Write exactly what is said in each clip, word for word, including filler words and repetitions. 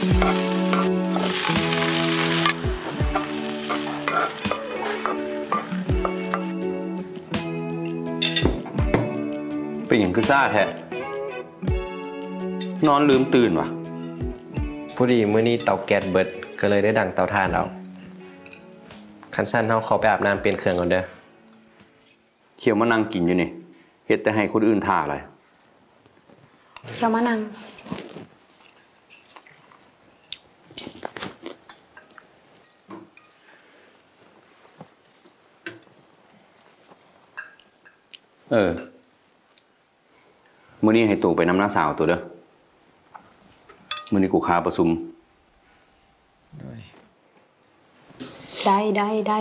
เป็นอย่างคือซ่าแท้นอนลืมตื่นวะพอดีมื้อนี้เตาแก๊สเบิดก็เลยได้ดังเตาถ่านเอาคันสั้นเฮาขอไปอาบน้ำเปลี่ยนเครื่องก่อนเด้อเขียวมานั่งกินอยู่นี่เฮ็ดแต่ให้คนอื่นท่าอะไรเขียวมานั่งเออมื้อนี้ให้ตู่ไปน้ำหน้าสาวตัวเด้อมื้อนี้กูค้าประชุมได้ได้ได้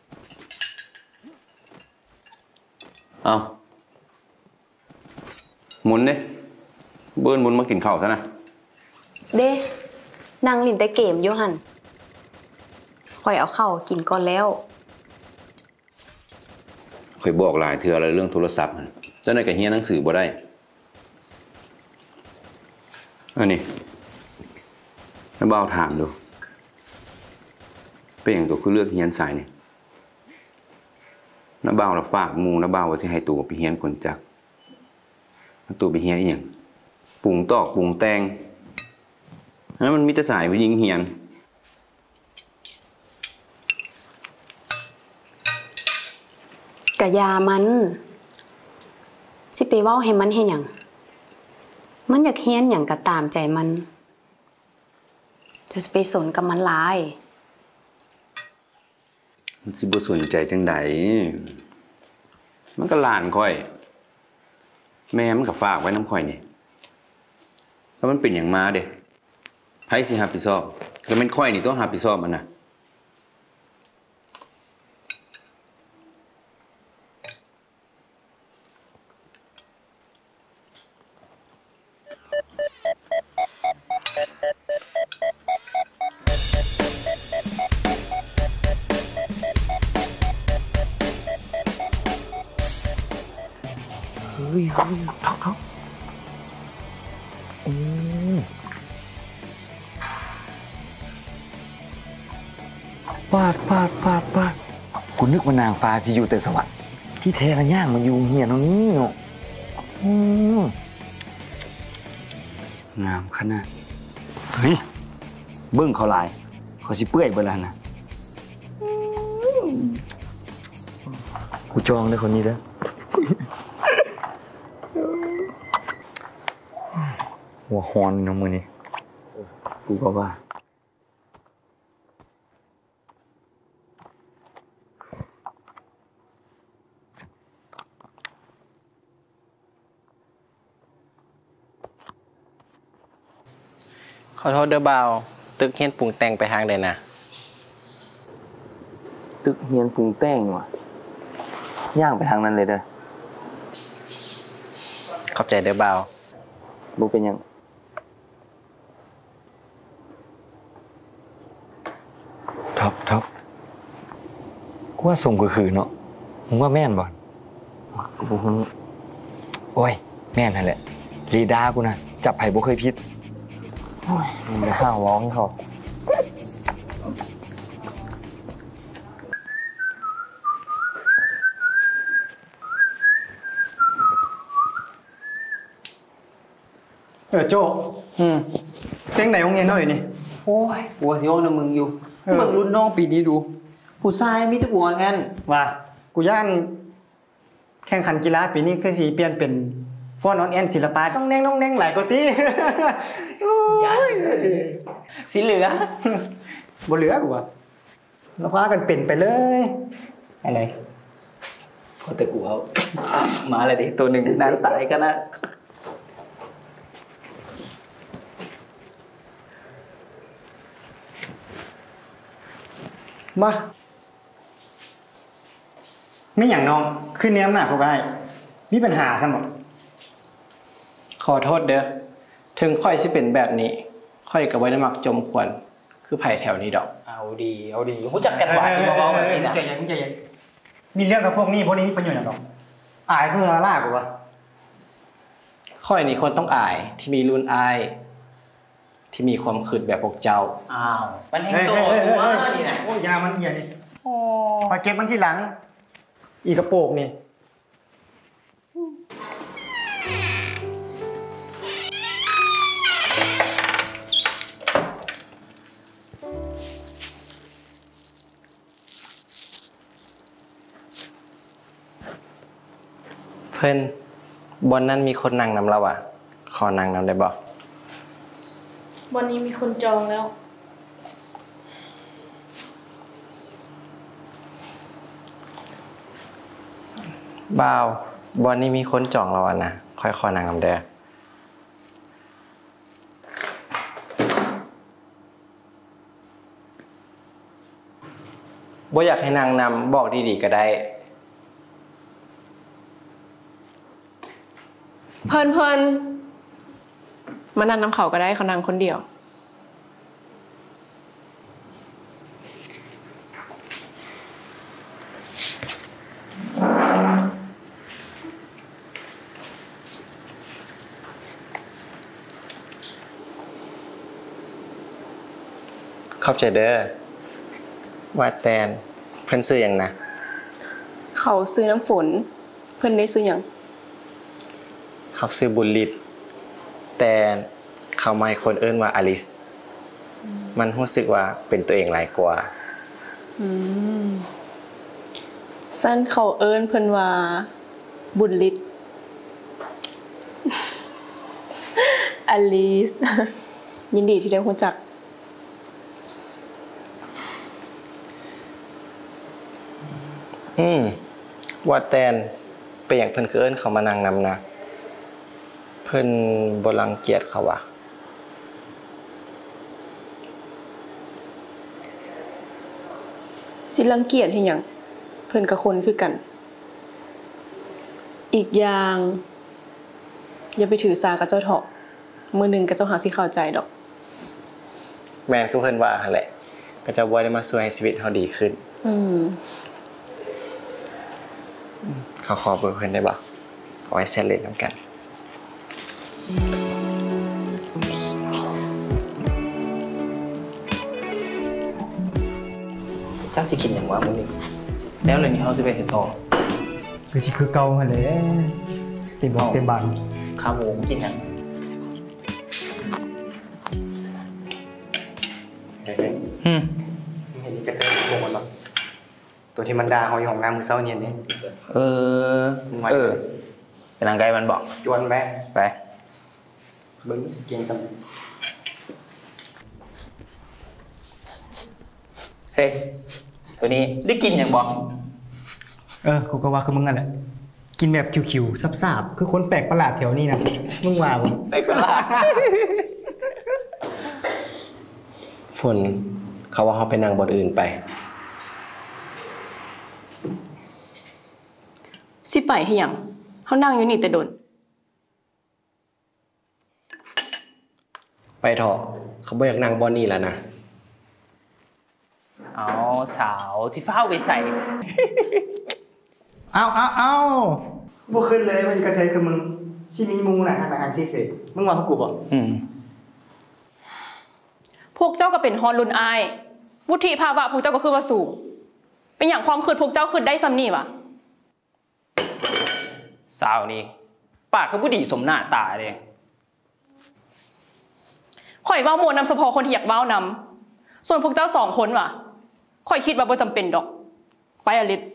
เอาหมุนเด้เบิ้นหมุนมากินข้าวซะนะเด้นั่งลินแต่เกมโยหันข่อยเอาเข้ากินก่อนแล้วข่อยบอกหลายเทื่ออะไรเรื่องโทรศัพท์มันเจ้าหน้าที่เฮียนหนังสือบ่ได้อันนี้น้าบ่าวถามดูเป็นอย่างตัวคือเลือกเฮียนสายนี่น้าบ่าวรับฝากมูน้าบ่าวว่าจะให้ตัวไปเฮียนคนจักตัวไปเฮียนอีหยังปรุงตอกปรุงแตงนั้นมันมีแต่สายไปยิงเฮียนกะยามันสิไปเว้าให้มันเฮ็ดหยังมันอยากเฮียนหยังก็ตามใจมันจะไปสนกับมันหลายมันสิบ่สนใจจังใดมันก็หลานค่อยแม่มันก็ฝากไว้น้ำข่อยนี่แล้วมันเป็นอย่างมาเด้ไผสิรับผิดชอบก็เป็นข่อยนี่ต้องรับผิดชอบมันน่ะเฮ้ยเฮ้ยท็อกท็อกอืมปาดปาดปาดปาดกูนึกว่านางฟ้าที่อยู่แต่สวรรค์ที่แท้ละย่างมันอยู่เหียนตรงนี้เนาะอืมงามขนาดเฮ้ยเบิ้งเขาลายเขาสิเปื่อยเบลานะกูจองเลยคนนี้เด้อหัวฮอนน้องมือนี่กูก็ว่าขอโทษเด้อบ่าวตึกเฮียนปรุงแต่งไปทางใดนะตึกเฮียนปรุงแต่งว่ะย่างไปทางนั้นเลยเด้อขอบใจเด้อบ่าวบุเป็นยังท็อปท็อปกูว่าส่งก็คือเนาะมึงว่าแม่นบ่กูโอ้ยแม่นนั่นแหละลีดากูนะจับไผ่บ่เคยพิษโอ้ยมึงไปห้าวร้องเขาเออโจ้อืมเต้งไหนโรงเรียนเท่าไหร่นี่โอ้ยฟัวซิโอนะมึงอยู่เบิ่งรุ่นน้องปีนี้ดูผู้ชายมีแต่ผัวงั้นว่ากูย่านแข่งขันกีฬาปีนี้คือสีเปลี่ยนเป็นฟ้อนออนแอนศิลปะต้องแน่งต้องแน่งหลายกว่าตีสีเหลือบ่เหลือกูว่าเราพากันเป็นไปเลยอะไรพอแต่กูเอามาอะไรดิตัวหนึ่งนานตายกันนะมาไม่อย่างน้องขึ้นเนี้ยหนักกว่าไอ้มีปัญหาสมองขอโทษเด้อถึงค่อยสิเป็นแบบนี้ค่อยกับไว้น้ำหมักจมควรคือไผ่แถวนี้ดอกเอาดีเอาดีรู้จักกันหวานเบาๆแบบนี้นะใจเย็นใจเย็นมีเรื่องกับพวกนี้พวกนี้มีประโยชน์อย่างไรอายเพื่อล่ากูวะค่อยนี่คนต้องอายที่มีรุ่นอายที่มีความคิดแบบพวกเจ้าอ้าวมันแห้งเฮ้ยโตเฮ้ยเฮ้ยว่าเฮ้ยนี่นะโอ้ยยามันเหี้ยนี่โอ้คอยเก็บมันที่หลัง อีกระโปรงนี่เพิ่นบนนั้นมีคนนั่งนำเราอ่ะ ขอนั่งนำได้บ่วันนี้มีคนจองแล้วบ่าวบอนนี้มีคนจองเราอ่ะนะค่อยขอนั่งนำเด้อบ่อยากให้นางนำบอกดีๆก็ได้เพิ่นเพิ่นมานั่งน้ำเขาก็ได้เขานั่งคนเดียวขอบใจเด้อว่าแตนเพิ่นซื้อหยังนะเขาซื้อน้ำฝน เพิ่นได้ซื้อหยังเขาซื้อบุญลิตแต่เขาไม่คนเอิ้นว่าอลิสมันรู้สึกว่าเป็นตัวเองหลายกว่าอืมสั้นเขาเอิ้นเพิ่นว่าบุญฤทธิ์ อลิส ยินดีที่ได้รู้จักอืมว่าแตนเป็นอย่างเพิ่นคือเอิ้นเขามานั่งนำนะเพิ่นบ่รังเกียจเขาว่ะสิรังเกียจให้หยังเพิ่นกับคนคือกัน อีกอย่าง อย่าไปถือสากับเจ้าเถาะมื้อหนึงกับเจ้าหาสิเข้าใจดอกแม่นคือเพิ่นว่าหั่นแหละก็จะบ่ได้มาช่วยให้ชีวิตเฮาดีขึ้นอืมเขาขอเบอร์เพิ่นได้บ่เอาไว้แชทเล่นนำกันตั้งสิกินหยังวะมื้อนี้แล้วเลยนี่เขาจะไปเห็นต่อคือสิคือเก่าหั่นแหละเต็มบอกเต็มบานขาหมูกินหยังเฮ้ยอืมๆเห็นนี่กระเทยโกงหรอตัวที่มันด่าเฮาอยู่ห้องน้ำมื้อเช้านี่นี่เออ เออเป็นทางไกลมันบอกจวนแม่ไปเบิ่งสิเก่งซั่นเฮ้ยตัวนี้ได้กินอย่างบอกเออกูก็ว่าคือมึงนั่นแหละกินแบบคิวๆซับๆคือคนแปลกประหลาดแถวนี้นะมึงว่าบ่ไปกระลาฝนเขาว่าเขาไปนั่งบนอื่นไปสิไปให้หยังเฮานั่งอยู่นี่แต่โดนไปเถอะเขาบ่อยากนั่งบอนนี่แล้วนะเอาสาวสิฟ้าวไปใส่เอ้าเอ้าเอ้าบ่ขึ้นเลยมันกระเทยคือมึงสิมีมูน่ะอาหารสิๆมึงว่ากูบ่อืมพวกเจ้าก็เป็นฮอดรุ่นอายวุฒิภาวะพวกเจ้าก็คือว่าสูง เป็นอย่างความคิดพวกเจ้าคิดได้ซำนี่วะสาวนี่ปากคือผู้ดีสมหน้าตาเลยข่อยเว้ามวนนำเฉพาะคนที่อยากเว้านำส่วนพวกเจ้าสองคนว่ะข่อยคิดว่าบ่จำเป็นดอก ไปอลิศ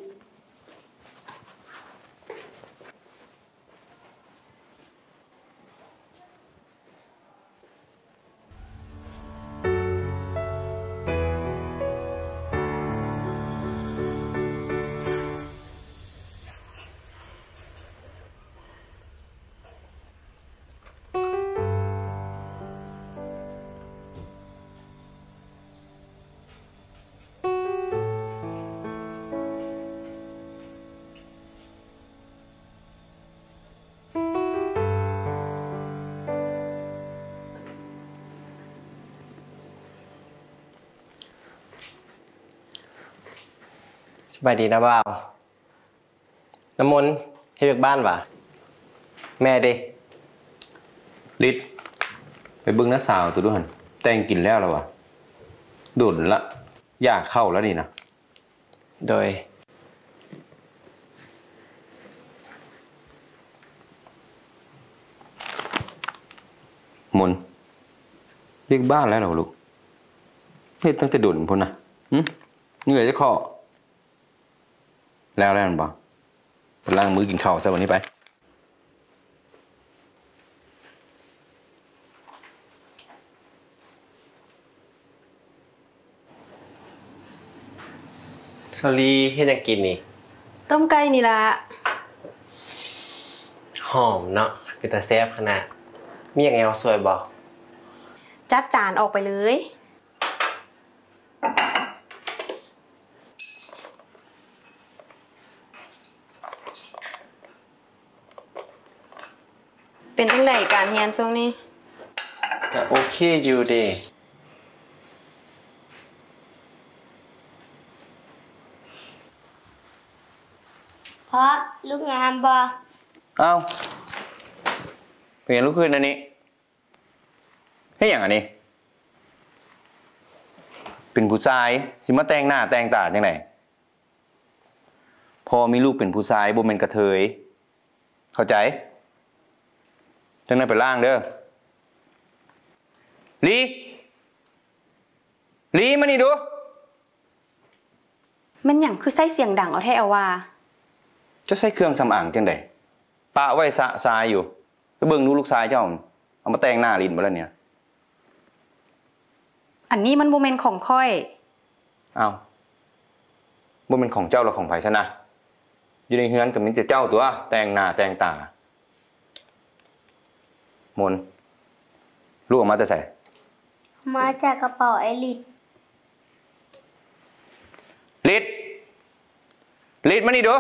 สบายดีนะบ่าวน้ำมนต์เฮ็ดเวียกบ้านวะแม่เด้ลิศไปเบิ่งน้าสาวตัวด้วยหั่นแต่งกินแล้วแล้ววะโดนละอยากเข้าแล้วนี่นะโดยมนเรียกบ้านแล้วเหรอลูกเฮ็ดตั้งแต่โดนพุ่นนะหึเหนื่อยจะข้อแล้วแล้วนั่นบ่ไปล้างมือกินข้าวซะวันนี้ไปสลีเฮ็ดหยังกินนี่ต้มไก่นี่ล่ะหอมเนาะเป็นตาแซ่บขนาดมีหยังแอวสวยบ่จัดจานออกไปเลย เป็นจังไดการเรียนช่วงนี้ก็โอเคอยู่เด้เพราะลูกงามบ่เอ้าเปลี่ยนลูกคืนอันนี้ให้อย่างอันนี้เป็นผู้ชายสิมาแต่งหน้าแต่งตาจังไดพอมีลูกเป็นผู้ชายบ่แม่นกระเทยเข้าใจจังนั้นไปล่างเด้อลีลีมานี่ดูมันหยังคือใส่เสียงดังเอาแท้เอาว่าจะใช้เครื่องสำอางจังไดปะไว้สะทรายอยู่ไปเบิ่งดูลูกชายเจ้าเอามาแต่งหน้าลิ้นบ่แล้วเนี่ยอันนี้มันบ่แม่นของค่อยอ้าวบ่เป็นของเจ้าหรือของไผซะนะอยู่ในเฮือนก็มีแต่เจ้าตัวแต่งหน้าแต่งตามนลูกออกมาแต่ไสมาจากกระเป๋าไอริสลิดลิดมานี่ดู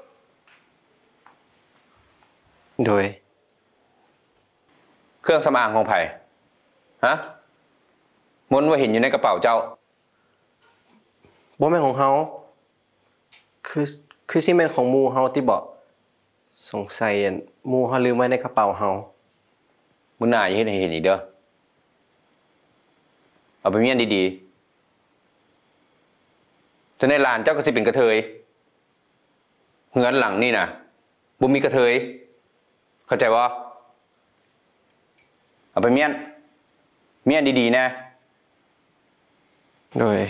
โดยเครื่องสำอางของไผฮะมนว่าเห็นอยู่ในกระเป๋าเจ้าบ่แม่นของเฮาคือคือสิแม่นของหมู่เฮาติบ่สงสัยอันหมู่เฮาลืมไว้ในกระเป๋าเฮามื้อหน้าอย่าเฮ็ดให้เห็นอีกเด้อเอาไปเมียนดีๆแต่ในลานเจ้าก็สิเป็นกระเทยเฮือนหลังนี่น่ะบ่มีกระเทยเข้าใจบ่เอาไปเมียนเมียนดีๆนะโดย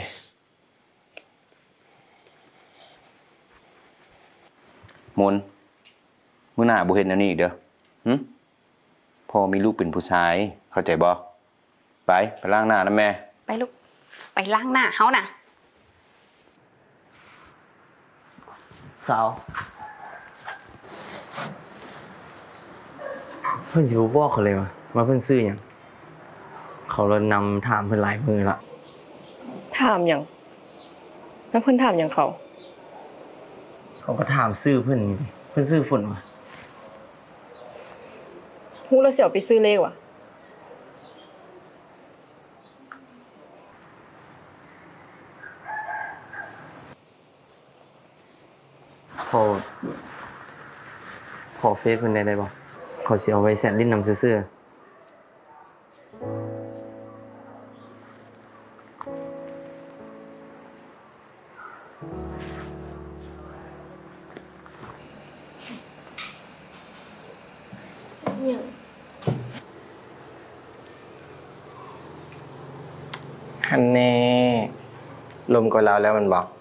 มนมื้อหน้าบ่เฮ็ดแนวนี้อีกเด้อหึพอมีลูกเป็นผู้ชายเข้าใจบ่ไปไปล้างหน้านะแม่ไปลูก ไปล้างหน้าเฮาน่ะสาวเพิ่นสิบ่บอกเขาเลยว่าว่าเพิ่นซื้อหยังเขาเลยนำถามเพิ่นหลายมื้อละถามหยังแล้วเพิ่นถามหยังเขาเขาก็ถามซื้อเพิ่นนี่ดิเพิ่นซื้อฝนวะฮู้แล้วสิเอาไปซื้อเลขว่ะขอขอเฟซเพิ่นได้ได้บ่เขาสิเอาไว้แซดลิ้นนำซื่อๆ ฮันแน่ลมก็แล้วแล้วมันบอก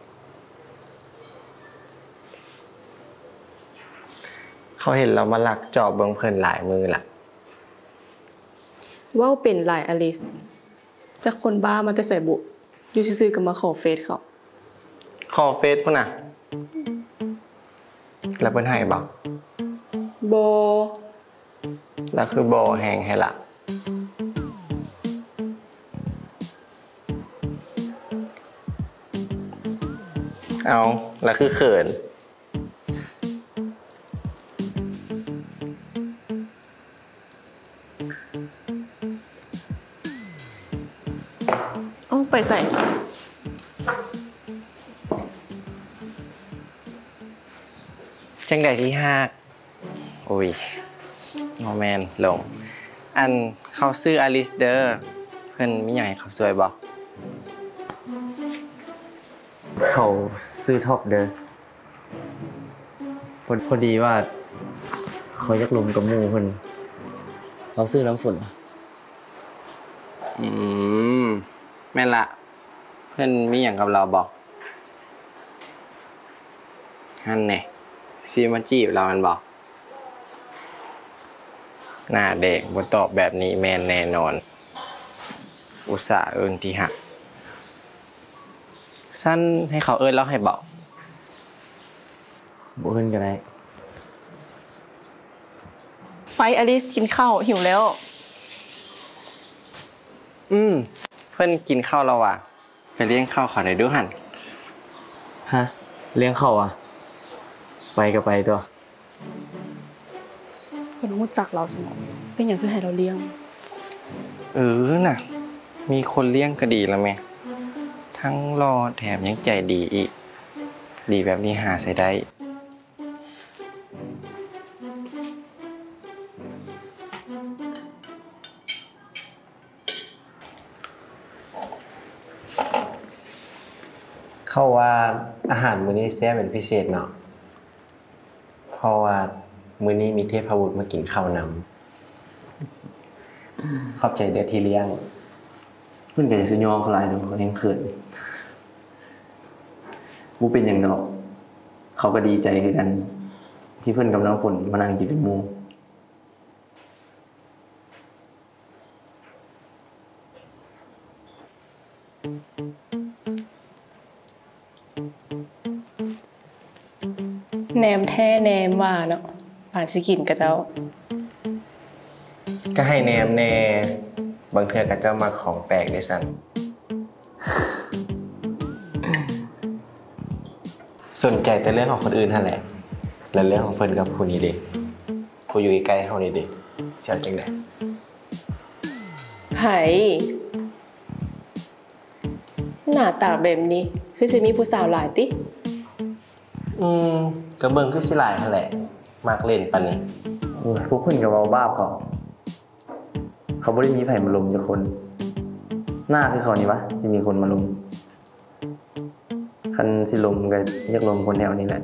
เขาเห็นเรามาหลักจอบเบิ่งเพิ่นหลายมือล่ะเว้าเป็นหลายอลิสจากคนบ้ามาแต่ใส่บุอยู่ซื่อๆก็มาขอเฟซเขาขอเฟซพุ่นน่ะ แล้วเพิ่นให้บอกโบแล้วคือบ่แหงให้ล่ะเอาแล้วคือเขินเอ้าไปใส่จังใดที่ห้าอุ้ยโมแมนลง อันเขาซื้ออลิสเดอร์เพิ่นมีหยังให้เขาช่วยบ่เขาซื้อท็อปเด้อพอพอดีว่าเขาอยากลมกับหมู่เพิ่นเราซื้อน้ำฝนอืมแม่นละเพิ่นมีหยังกับเราบ่หั่นแหน่ซีมาจีบเรามันบ่หน้าเด็กบ่ตอบแบบนี้แม่นแน่นอน อุตส่าห์เอิ้นที่หักสั้นให้เขาเอิ้นแล้วให้บอกบ่เอิ้นก็ได้ไปอลิสกินข้าวหิวแล้วอืมเพิ่นกินข้าวแล้วว่ะไปเลี้ยงข้าวเขาได้ดูหั่นฮะเลี้ยงเขาอ่ะไปก็ไปตัวเพิ่นรู้จักเราสมองเป็นหยังคือให้เราเลี้ยงเออน่ะ มีคนเลี้ยงก็ดีแล้วแม่ทั้งรอแถมยังใจดีอีก ดีแบบนี้หาใส่ได้เข้าว่าอาหารมื้อนี้แซ่บเป็นพิเศษเนาะเพราะว่ามื้อนี้มีเทพบุตรมากินข้าวนำขอบใจเด้อที่เลี้ยงเพิ่นก็จะสิยอเขาหลายเนาะเขาแฮงเขินบ่เป็นหยังดอกเขาก็ดีใจคือกัน ที่เพิ่นกับน้ำฝนมานั่งกินเป็นหมู่แหนมแท้แหนมว่าเนาะป่านสิกินกับเจ้าก็ให้แนมแน่บางเทื่อก็เจ้ามาของแปลกด้วยซั่นสนใจแต่เรื่องของคนอื่นนั่นแหละและเรื่องของเพิ่นกับผู้นี้เด้ผู้อยู่ใกล้ๆเฮานี่เด้สิเอาจังได๋ไผหน้าตาแบบนี้คือสิมีผู้สาวหลายติอืมก็เบิ่งคือสิหลายนั่นแหละมักเล่นปานนี้โอ้ยพวกเพิ่นก็เว้าบ้าเขาเขาบ่ได้มีไผมาลุมจักคน หน้าคือเขานี่วะสิมีคนมาลุมคันสิลุมก็อยากลุมคนแถวนี้แหละ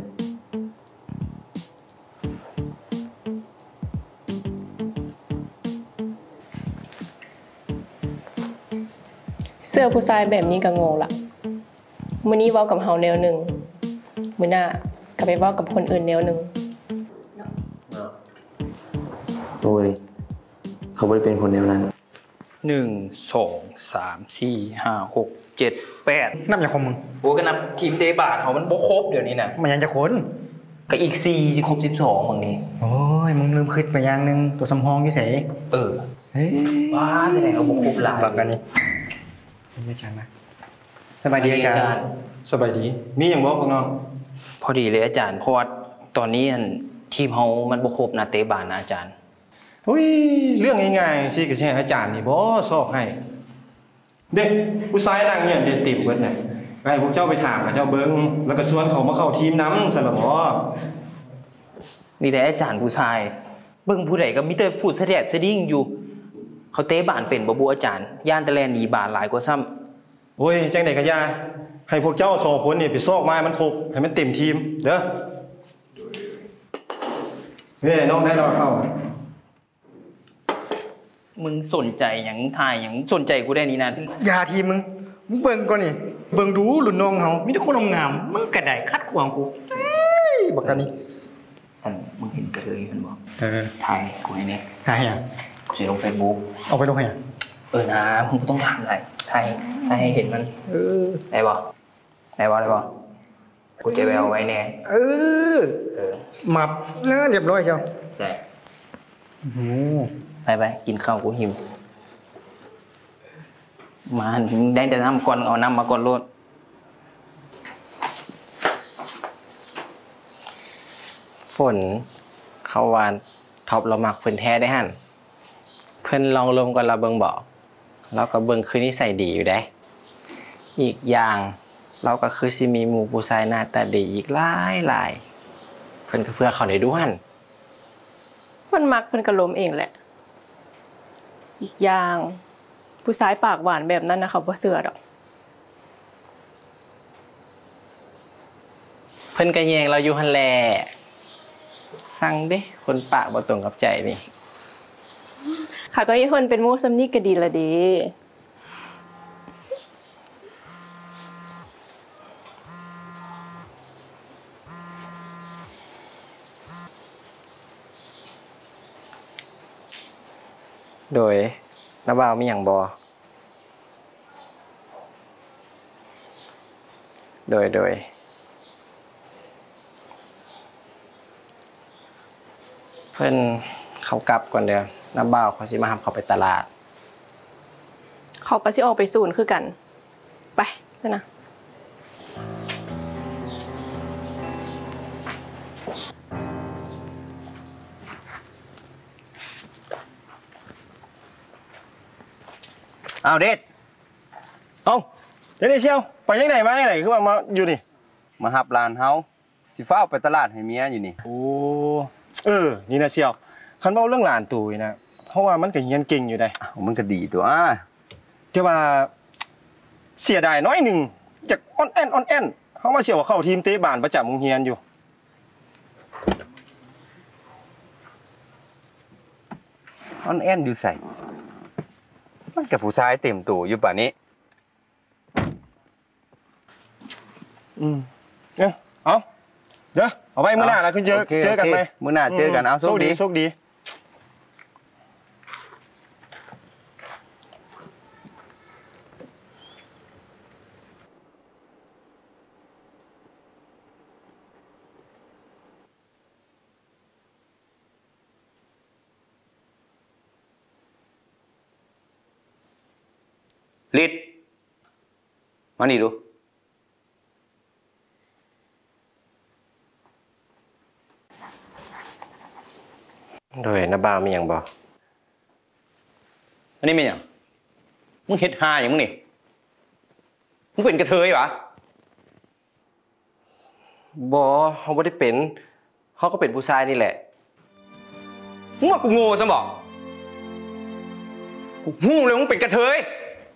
เสื้อผู้ชายแบบนี้ก็งงละมื้อนี้เว้ากับเฮาแนวหนึงมื้อหน้าก็ไปเว้ากับคนอื่นแนวหนึงโอ้ยเขาบ่ได้เป็นคนแนวนั้นหนึ่งสองสามสี่ห้าหกเจ็ดแปดนับอย่างของมึงโอ้ก็นับทีมเตะบาทเขามันบ่ครบเดี๋ยวนี้นะมันยังจะขนก็อีกสี่จะครบสิบสองบางนี้โอ้ยมึงลืมคิดไปอย่างหนึงตัวสำรองอยู่ไสเออเฮ้ยว้าแสดงว่าบ่ครบหลายบักกันนี่เป็นอาจารย์นะสบายดีอาจารย์สบายดี มีอย่างบอกพวกน้องพอดีเลยอาจารย์เพราะว่าตอนนี้อันทีมเฮามันบ่ครบนะเตะบาทนะอาจารย์อุ้ยเรื่องง่ายๆสิก็ใช่อาจารย์นี่บ่ซอกให้ เด็กผู้ชายนั่งเนี่ยเด็ดติ่มเบิดน่ะให้พวกเจ้าไปถามกับเจ้าเบิ่งแล้วก็ชวนเขามาเข้าทีมนำซั่นล่ะบ่นี่แหละอาจารย์ผู้ชายเบิ่งผู้ใดก็มีแต่พูดแสดดสดิ้งอยู่ เขาเตะบาทเป็นบ่บ่อาจารย์ย่านตะแลนหนีบาทหลายกว่าซ้ำโอ้ยจังได๋ก็อย่าให้พวกเจ้าสองคนนี่ไปซอกมาให้มันครบให้มันเต็มทีมเด้อเฮ้ยน้องได้แล้วเข้ามึงสนใจหยังทายหยังสนใจกูได้นี่นะอย่าทีมึงมึงเบิ่งก่อนนี่เบิ่งดูรุ่นน้องเฮามีแต่คนงามๆมึงก็ได้คัดขวางกูเอ้ยบักกันนี่แต่มึงเห็นกระเทยมันบอกเออถ่ายกูให้เนี่ยหาหยังกูจะลงเฟซบุ๊กเอาไปลงให้หยังเออนะมึงก็ต้องทำอะไรถ่ายถ่ายให้เห็นมันเออได้บ่ได้บ่ได้บ่กูจะไปเอาไว้แน่เออเออมาเออเรียบร้อยเชียวใช่โอ้โหไปไปกินข้าวกูหิวมาได้แต่น้ำก่อนเอาน้ำมาก่อนโลดฝนเขาวานท็อปเรามักเพิ่นแท้ได้หั่นเพิ่นลองลมกับเราเบิ่งบ่เราก็เบิ่งคือนิสัยดีอยู่ได้อีกอย่างเราก็คือสิมีหมู่ผู้ชายหน้าตาดีอีกหลายหลายเพิ่นก็เพื่อเขาได้ดูหั่นมันมักเพิ่นก็ล้มเองแหละ อีกอย่างผู้ชายปากหวานแบบนั้นนะเขาบ่เชื่อดอกเพิ่นก็แยงเราอยู่หั่นแหละสั่งเด้คนปากบ่ตรงกับใจนี่ค่ะก็ยี่คนเป็นหมู่ซ้ำนี่ก็ดีละเด้โดยน้าบ่าวมีหยังบ่โดยโดยเพิ่นเขากลับก่อนเด้อน้าบ่าวเขาสิมารับเขาไปตลาดเขาก็สิออกไปศูนย์คือกัน ไปซะนะอ้าวเด็ดเอ้าเดี๋ยวนี้เชียวไปยังไหนมายังไหนคือว่ามาอยู่นี่มาหับลานเฮาสิฟ้าวไปตลาดให้เมียอยู่นี่โอ้เออนี่นะเชียวคันเว้าเรื่องหลานตู่นี่นะเพราะว่ามันก็เรียนเก่งอยู่ได้มันก็ดีตัวอ่ะแต่ว่าเสียดายน้อยหนึงจากอ่อนแอนอ่อนแอนเฮามาเสียว่าเข้าทีมเตะบ้านประจำโรงเรียนอยู่ออนแอนอยู่ใส่มันกับผู้ชายเต็มตัวอยู่ป่านนี้อืมเอ้าเอาเด้อเอาไปมื้อหน้าแล้วคือเจอเจอกันไปมื้อหน้าเจอกันเอาโชคดีโชคดีลิดมานี่ดูโดยน้าบ่าวมีหยังบ่อันนี้เป็นหยังมึงเฮ็ดหาหยังมึงนี่มึงเป็นกระเทยวะบ่เฮาบ่ได้เป็นเฮาก็เป็นผู้ชายนี่แหละมึงว่ากูโง่ซะบ่กูฮู้เลยมึงเป็นกระเทย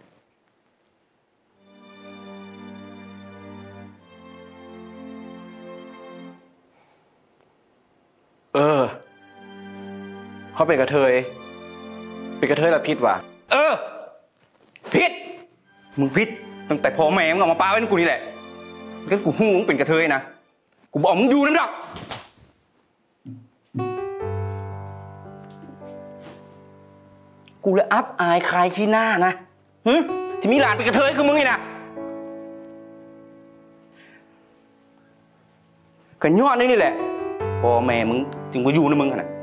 เออเขาเป็นกระเทยเป็นกระเทยแล้วผิดว่ะเออผิดมึงผิดตั้งแต่พ่อแม่มึงเอามาปาไว้ในกูนี่แหละงั้นกูฮู้มึงเป็นกระเทยนะกูบอกมึงอยู่นั่นดอกกูเลยอับอายคายขี้หน้านะหึที่มีหลานเป็นกระเทยคือมึงไงนะก็ย้อนนี่แหละพ่อแม่มึงจึงมาอยู่ในมึงขนาด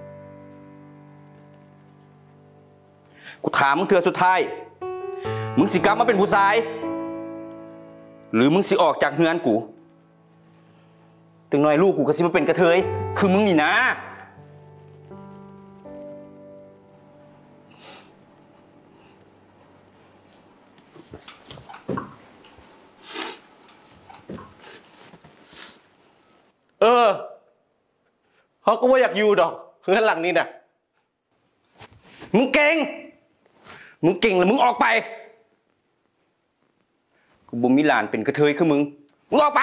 กูถามมึงเถื่อสุดท้ายมึงสิกลับมาเป็นผู้ชายหรือมึงสิออกจากเฮือนกูถึงน้อยลูกกูก็สิมาเป็นกระเทยคือมึงนี่นะเออเขาก็ไม่อยากอยู่ดอกเฮือนหลังนี้น่ะมึงเก่งมึงเก่งแล้วมึงออกไปกูบ่มีหลานเป็นกระเทยคือมึงมึงออกไป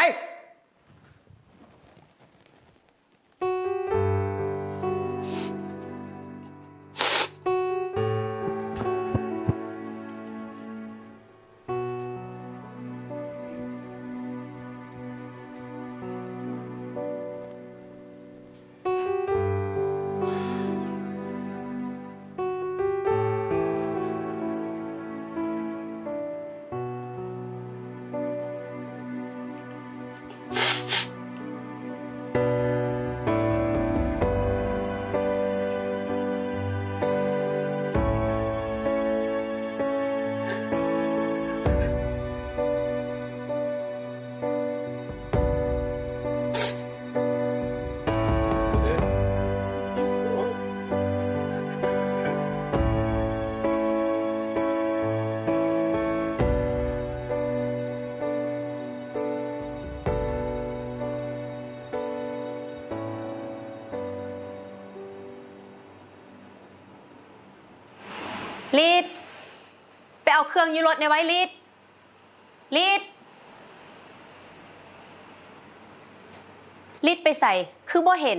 ลีดเอาเครื่องยูรถในไว้ลิดลิดลิดไปใส่คือบ่เห็น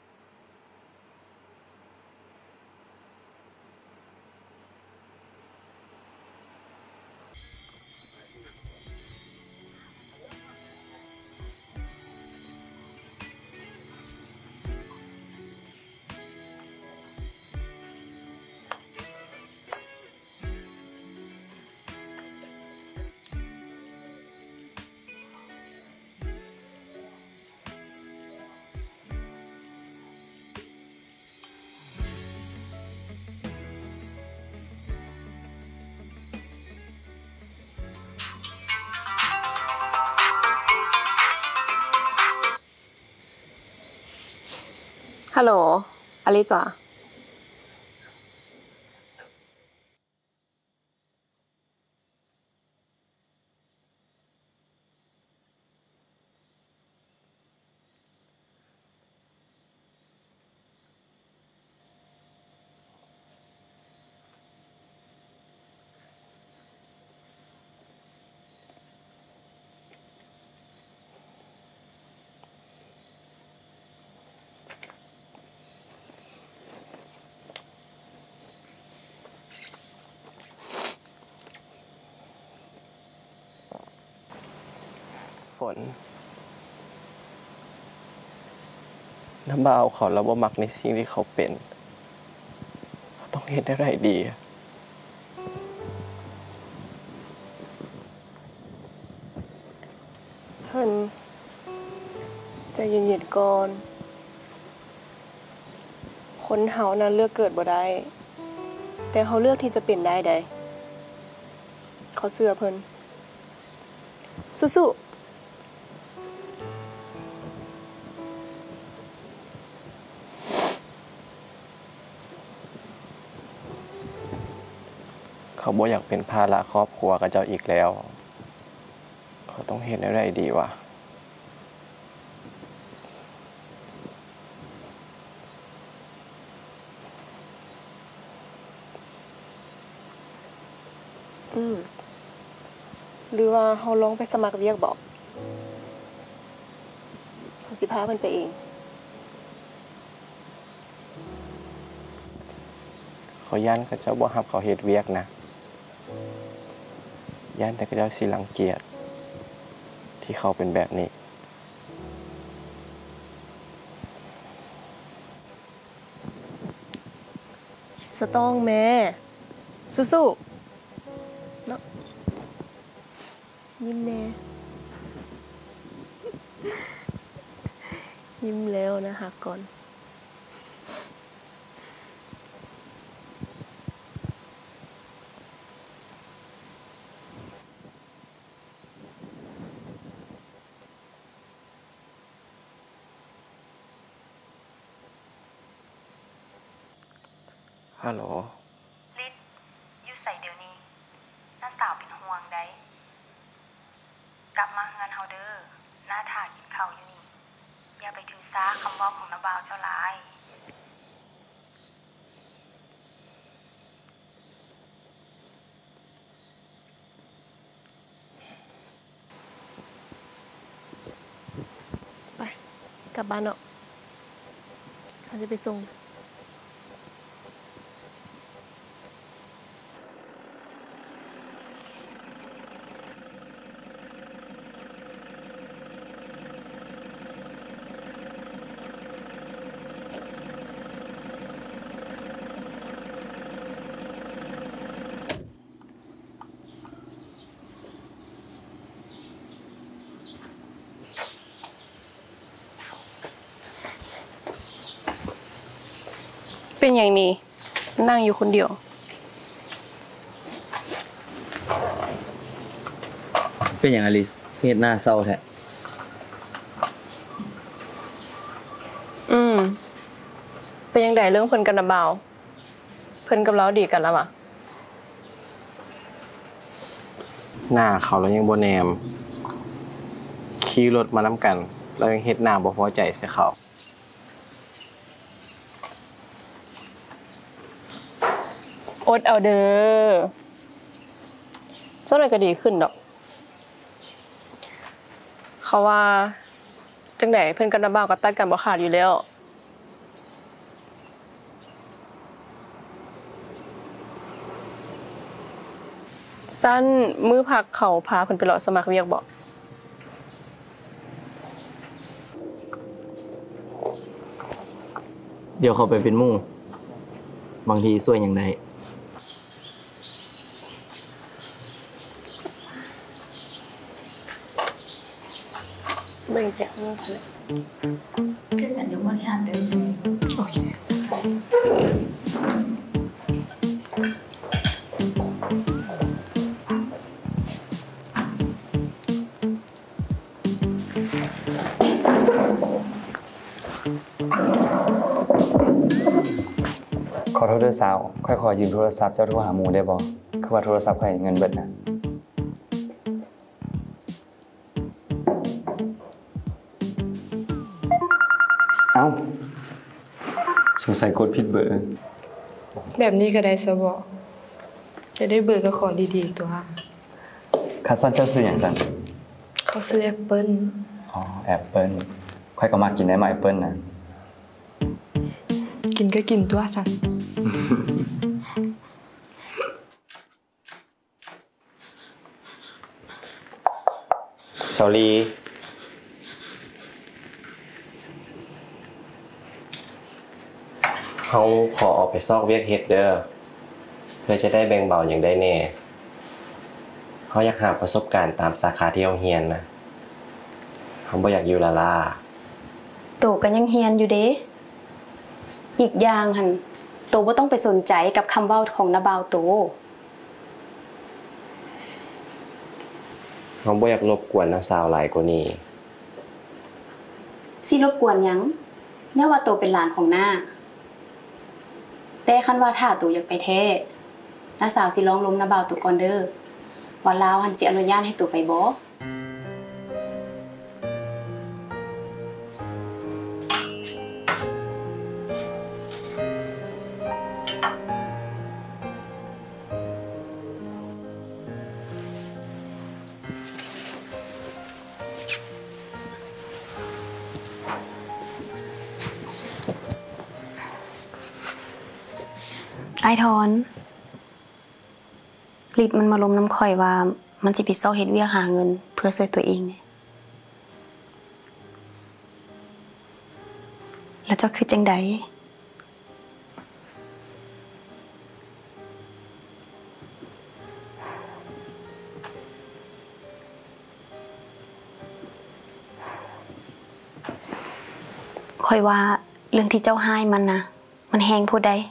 ฮัลโหลอลิจ้ะฝนน้ำบ่าวเขาเราบ่มักในสิ่งที่เขาเป็นเขาต้องเห็นได้ไรดีเพิ่นใจเย็นๆก่อนคนเฮานั้นเลือกเกิดบ่ได้แต่เขาเลือกที่จะเป็นได้ใดเขาเชื่อเพิ่นสู้ๆเขาบ่อยากเป็นภาระครอบครัวกับเจ้าอีกแล้วเขาต้องเห็นอะไรดีวะอืมหรือว่าเฮาลองไปสมัครเวียกบอกเขาสิพาเพิ่นไปเองเขาย่านกับเจ้าบ่ฮับเขาเฮ็ดเวียกนะย่านแต่กับเจ้าสิรังเกียจที่เขาเป็นแบบนี้สต้องแม่สู้ๆเนาะยิ้มแน่ยิ้มแล้วนะคะก่อนฮัลโหลลิศอยู่ใส่เดี๋ยวนี้น้าสาวเป็นห่วงได้กลับมาเงินเฮาเด้อหน้าถ่ากินข้าวอยู่นี่อย่าไปถือซาคำบอกของน้าบ่าวเจ้าลายไปกลับบ้านเนาะเขาจะไปส่งเป็นอย่างนี้นั่งอยู่คนเดียวเป็นอย่างอลิสเฮ็ดหน้าเศร้าแท้อืมเป็นยังไงเรื่องเพิ่นกันนะบ่าวเพิ่นกับเราดีกันแล้วอ่ะหน้าเขาแล้วยังบ่แนมขี่รถมานำกันแล้วยังเฮ็ดหน้าบ่พอใจใส่เขาอดเอาเด้อสักหน่อยก็ดีขึ้นดอกเขาว่าจังไดเพิ่นกับน้าบ่าวก็ตัดกันบ่ขาดอยู่แล้วสั้นมือพักเขาพาเพิ่นไปเลาะสมัครเวียกบ่เดี๋ยวเขาไปเป็นหมู่บางทีช่วยอย่างใดเบิ่งแต่ข้างนอกเลยเจอกันอยู่บริหารเดิมโอเคขอโทษด้วยสาวค่อยขอยืมโทรศัพท์เจ้าโทรหาหมู่ได้บ่คือว่าโทรศัพท์ข่อยเงินเบิดนะเอ้าสงสัยกดผิดเบอร์แบบนี้ก็ได้ซะบ่จะได้เบอร์ก็ขอดีๆตัวคัสซันเจ้าซื้อหยังซั่นเขาซื้อแอปเปิ้ลอ๋อแอปเปิ้ลค่อยก็มากินได้มาแอปเปิ้ลนะกินก็กินตัวซั่นสอรี่เฮาขอออกไปซอกเวียกเฮ็ดเด้อเพื่อจะได้แบ่งเบาอย่างได้แน่เฮาอยากหาประสบการณ์ตามสาขาที่เฮาเรียนนะเฮาบ่อยากอยู่ละล่าโตก็ยังเฮียนอยู่เด้อีกอย่างหั่นโตบ่ต้องไปสนใจกับคำเว้าของน้าบ่าวโตเฮาบ่อยากรบกวนน้าสาวหลายกว่านี้สิรบกวนหยังแน่ว่าโตเป็นหลานของน้าแต่คันว่าถ้าโตอยากไปแท้น้าสาวสิลองลมน้าบ่าวโตก่อนเด้อว่าลาวหันสิอนุญาตให้โตไปบ่ไอทอนลิดมันมาลมน้ำข่อยว่ามันสิไปเซาเฮ็ดเวียกหาเงินเพื่อช่วยตัวเองเนี่ยแล้วเจ้าคือจังใดข่อยว่าเรื่องที่เจ้าให้มันนะมันแฮงโพดใด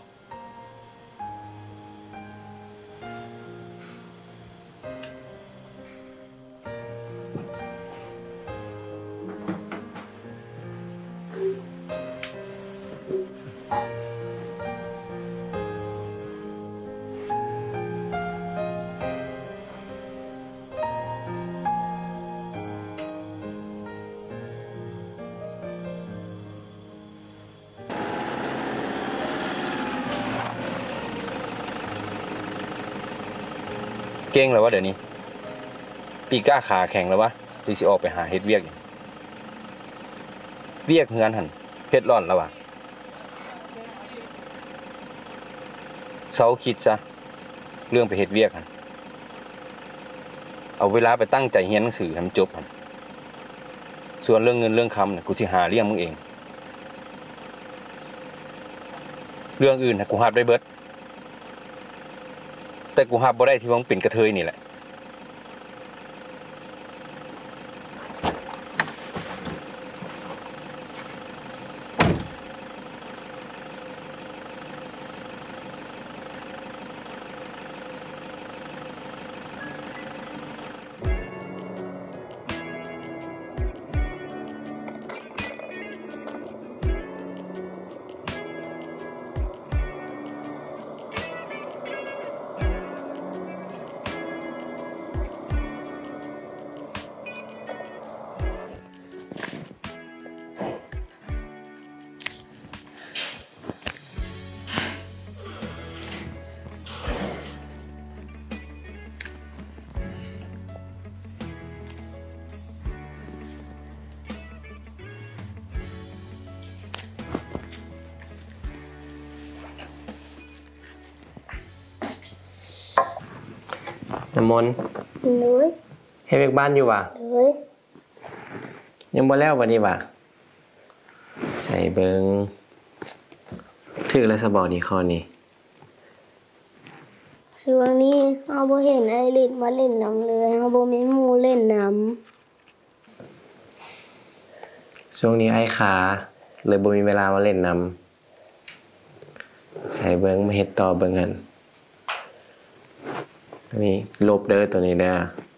เก่งแล้ววะเดี๋ยวนี้ปีก้าขาแข็งแล้ววะที่สิออกไปหาเฮ็ดเวียกเวียกเฮือนหั่นเฮ็ดร้อนแล้ววะเซาคิดซะเรื่องไปเฮ็ดเวียกหั่นเอาเวลาไปตั้งใจเรียนหนังสือให้มันจบหั่นส่วนเรื่องเงินเรื่องคำน่ะกูสิหาเลี้ยงมึงเองเรื่องอื่นน่ะกูรับได้เบิดแต่กูรับบ่ได้ที่ว่ามึงเป็นกระเทยนี่แหละน้ำมนต์หนุ้ยเฮ็ดเวียกบ้านอยู่ว่ะหนุ้ยยังบ่แล้ววันนี้ว่ะใส่เบิงถึกแล้วสบอกนี่ข้อนี้ช่วงนี้เราบ่เห็นไอริดมาเล่นน้ำเลยเราบ่มีหมู่เล่นน้ช่วงนี้ไอ้ขาเลยบ่มีเวลามาเล่นนำใส่เบิงมาเฮ็ดต่อเบิงกันตัวนี้ลบเด้อตัวนี้เด้อ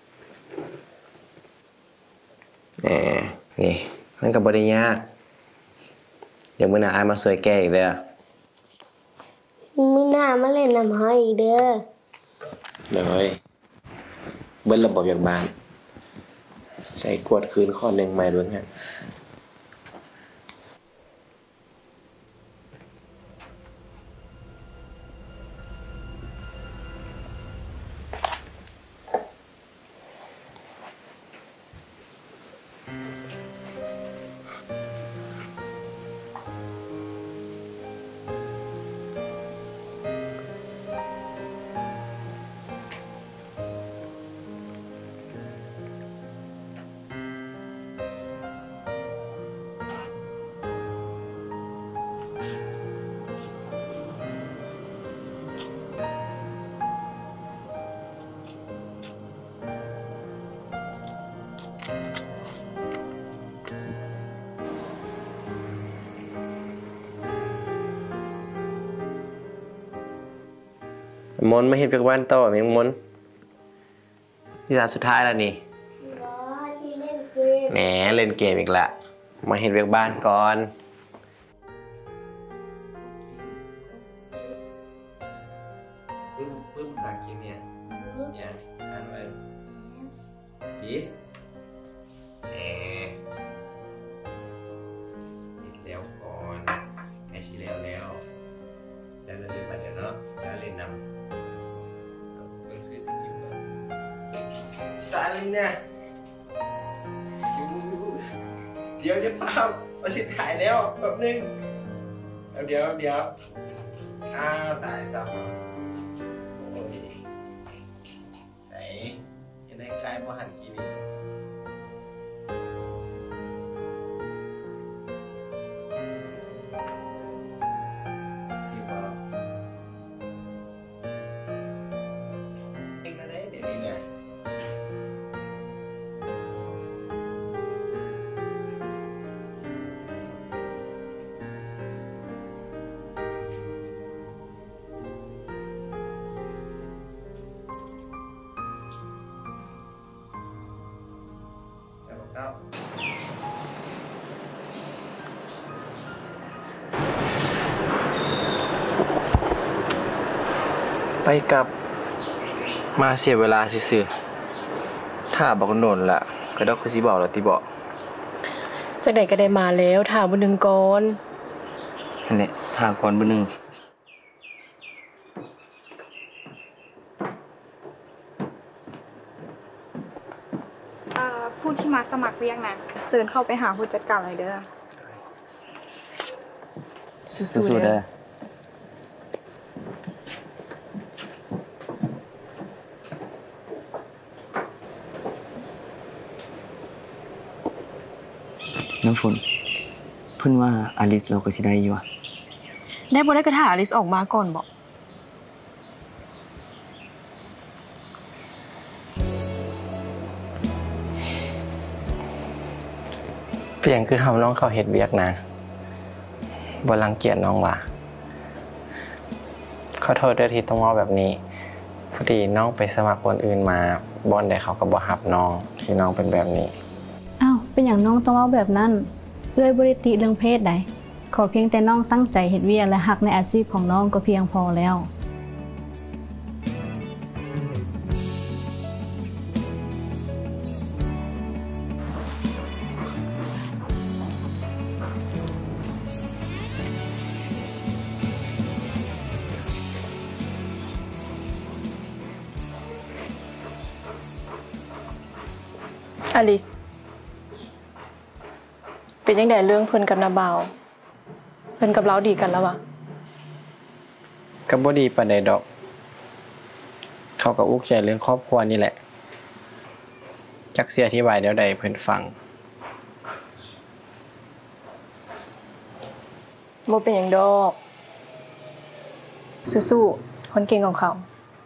แหมนี่มันก็บ่ได้ยากเดี๋ยวมื้อหน้าอ้ายมาช่วยแก้อีกเด้อำมีหน้ามาเล่นน้ำให้อีกเด้อเลยเบิ้ลระบบอย่างบ้านใส่กวดคืนข้อหนึ่งใหม่ด้วยกันมนต์มาเห็นเวียกบ้านต่อเมียงมนต์ที่สุดท้ายแล้วนี่แหมเล่นเกมอีกละมาเห็นเวียกบ้านก่อนพึ่งพึ่งภาษาอังกฤษเนี่ยเนี่ยอ่านไว้ yes แหมแล้วก่อนไอชิแล้วแล้วแล้วเราเล่นบัตรเดี๋ยวเนาะแล้วเล่นนำซื้อสกิลเลยตาลีเนี่ยเดี๋ยวจะเปล่ามาสิถ่ายแล้วแป๊บนึงเดี๋ยวเดี๋ยวอ้าวตายซ้ำโอ้ยใส่ยังได้ใกล้มาหันกีนี่ไปกับมาเสียเวลาซื่อๆถ้าบอกโดนละก็ดอกคือสิบอกแล้วติบอกจากไหนก็ได้มาแล้วถามบุญหนึ่งก่อนนั่นแหละถามก่อนบุญหนึ่งผู้ที่มาสมัครเรียกนะเชิญเข้าไปหาผู้จัดการเลยเด้อสู้ๆเด้อน้ำฝนเพิ่นว่าอลิสเราก็สิได้อยู่อ่ะได้บ่ได้กระถาอลิสออกมาก่อนบอกเพียงคือเฮาน้องเขาเฮ็ดเวียกนะบ่รังเกียจน้องว่าขอโทษด้วยที่ต้องเว้าแบบนี้พอดีน้องไปสมัครคนอื่นมาบ่อนใดเขาก็บ่รับน้องที่น้องเป็นแบบนี้อ้าวเป็นอย่างน้องต้องเว้าแบบนั้นเอื้อยบ่ได้ติเรื่องเพศใดขอเพียงแต่น้องตั้งใจเฮ็ดเวียกและฮักในอาชีพของน้องก็เพียงพอแล้วอลิสเป็นยังไงเรื่องเพิ่นกับนาบ่าวเพิ่นกับเราดีกันแล้ววะก็บ่ดีปานใดดอกเขาก็อุกใจเรื่องครอบครัวนี่แหละจักเสียอธิบายเดี๋ยวใดเพิ่นฟังบ่เป็นหยังดอกสู้ๆคนเก่งของเขา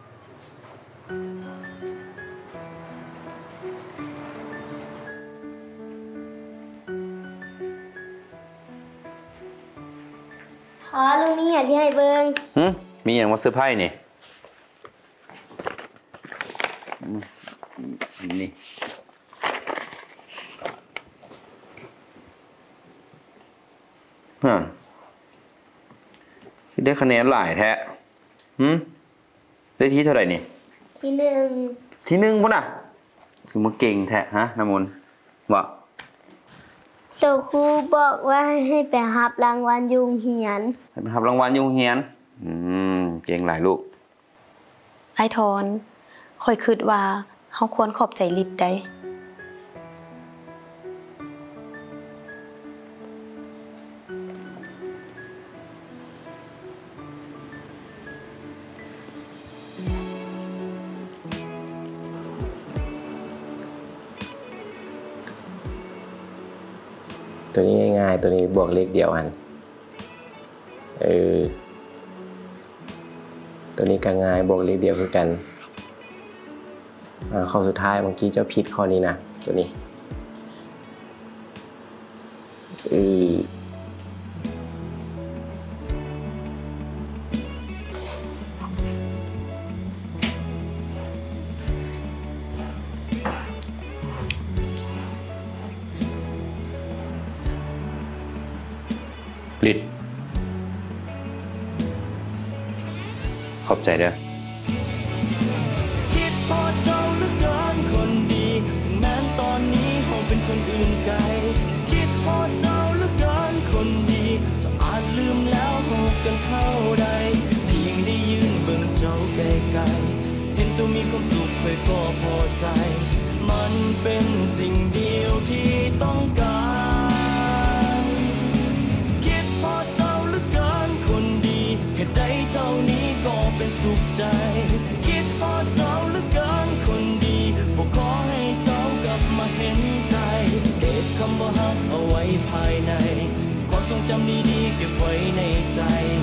อ๋อลุงมีอย่างที่ให้เบิ่งหึมีอย่างมาเซอร์ไพรส์นี่อืมนี่ฮะคือได้คะแนนหลายแท้หืมได้ที่เท่าไหร่นี่ที่หนึ่งที่หนึ่งพุ่นอ่ะคือมาเก่งแท้ฮะน้ำมนต์ว่าเจ้าครูบอกว่าให้ไปรับรางวัลยุงเหียนให้ไปรับรางวัลอยุงเฮียน อืมเก่งหลายลูกไอ้ทอนค่อยคิดว่าเฮาควรขอบใจลิดได้ตัวนี้ง่ายๆตัวนี้บวกเลขเดียวกันเออตัวนี้ก็ง่ายบวกเลขเดียวคือกันข้อสุดท้ายเมื่อกี้เจ้าผิดข้อนี้นะตัวนี้เออลิดขอบใจเด้อคิดพอเจ้าเหลือเกินคนดีถึงแม้ตอนนี้เราเป็นคนอื่นไกลคิดพอเจ้าเหลือเกินคนดีจะอาจลืมแล้วเรากันเท่าใดเพียงได้ยืนเบิ่งเจ้าไกลๆเห็นเจ้ามีความสุขไปก็พอใจมันเป็นสิ่งเดียวที่ต้องการคิดพอเจ้าเหลือเกินคนดีเหตุใดเท่านี้ก็เป็นสุขใจคิดพอเจ้าเหลือเกินคนดีบอกขอให้เจ้ากลับมาเห็นใจเก็บคำว่าฮักเอาไว้ภายในความทรงจำดีๆเก็บไว้ในใจ